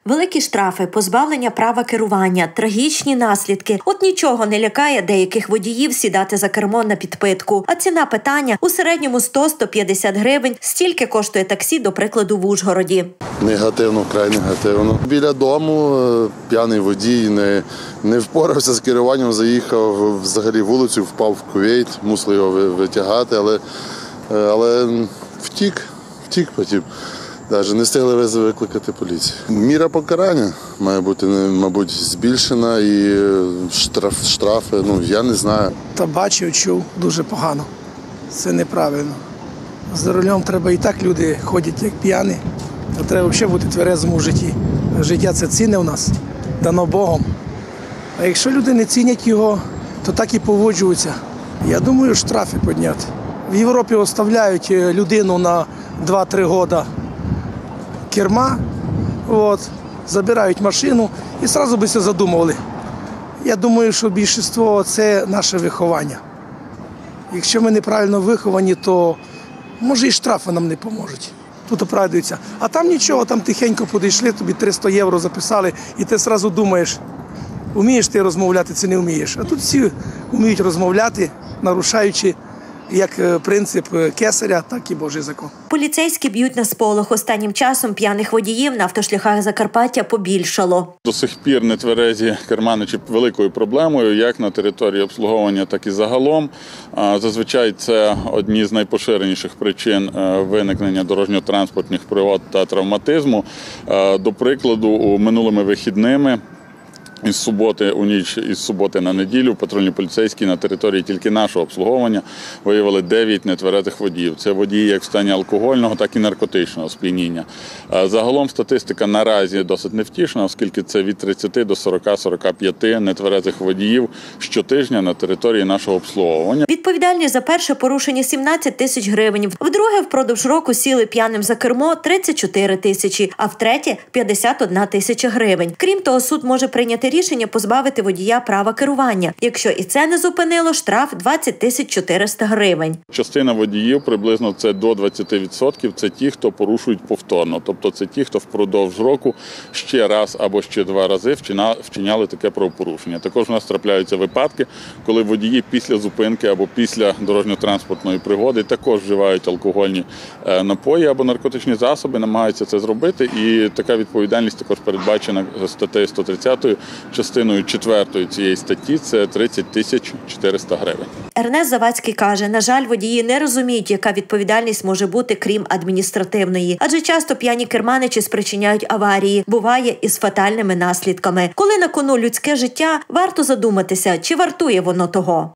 Великі штрафи, позбавлення права керування, трагічні наслідки. От нічого не лякає деяких водіїв сідати за кермо на підпитку. А ціна питання у середньому 100-150 гривень. Стільки коштує таксі, до прикладу, в Ужгороді. Негативно, вкрай негативно. Біля дому п'яний водій не впорався з керуванням, заїхав взагалі вулицю, впав в кювет, мусили його витягати, але втік потім. Навіть не встигли викликати поліцію. Міра покарання має бути, мабуть, збільшена і штрафи, я не знаю. Та бачив, чув, дуже погано. Це неправильно. За рулем треба і так люди ходять як п'яні, а треба взагалі бути тверезим у житті. Життя – це цінне у нас, дано Богом. А якщо люди не цінять його, то так і поводжуються. Я думаю, штрафи підняти. В Європі оставляють людину на 2-3 роки керма, забирають машину і одразу би все задумували. Я думаю, що більшість – це наше виховання. Якщо ми неправильно виховані, то може і штрафи нам не поможуть. Тут оправдуються. А там нічого, там тихенько підійшли, тобі 300 євро записали, і ти одразу думаєш, вмієш ти розмовляти чи не вмієш. А тут всі вміють розмовляти, нарушаючи як принцип кесаря, так і Божий закон. Поліцейські б'ють на сполох. Останнім часом п'яних водіїв на автошляхах Закарпаття побільшало. До сих пір нетверезі керманичі великою проблемою, як на території обслуговування, так і загалом. Зазвичай це одні з найпоширеніших причин виникнення дорожньо-транспортних пригод та травматизму. До прикладу, минулими вихідними із суботи на неділю патрульні поліцейські на території тільки нашого обслуговування виявили 9 нетверезих водіїв. Це водії як в стані алкогольного, так і наркотичного сп'яніння. Загалом статистика наразі досить невтішна, оскільки це від 30 до 40-45 нетверезих водіїв щотижня на території нашого обслуговування. Відповідальні за перше порушення 17 тисяч гривень. Вдруге впродовж року сіли п'яним за кермо 34 тисячі, а втретє 51 тисяча гривень. Крім того, суд може прийняти рішення позбавити водія права керування. Якщо і це не зупинило, штраф 20 400 гривень. Частина водіїв, приблизно це до 20%, це ті, хто порушують повторно. Тобто це ті, хто впродовж року ще раз або ще 2 рази вчиняли таке правопорушення. Також у нас трапляються випадки, коли водії після зупинки або після дорожньо-транспортної пригоди також вживають алкогольні напої або наркотичні засоби, намагаються це зробити. І така відповідальність також передбачена статтею 130 частиною 4 цієї статті – це 30 400 гривень. Ернест Завадський каже, на жаль, водії не розуміють, яка відповідальність може бути, крім адміністративної. Адже часто п'яні керманичі спричиняють аварії, буває і з фатальними наслідками. Коли на кону людське життя, варто задуматися, чи вартує воно того.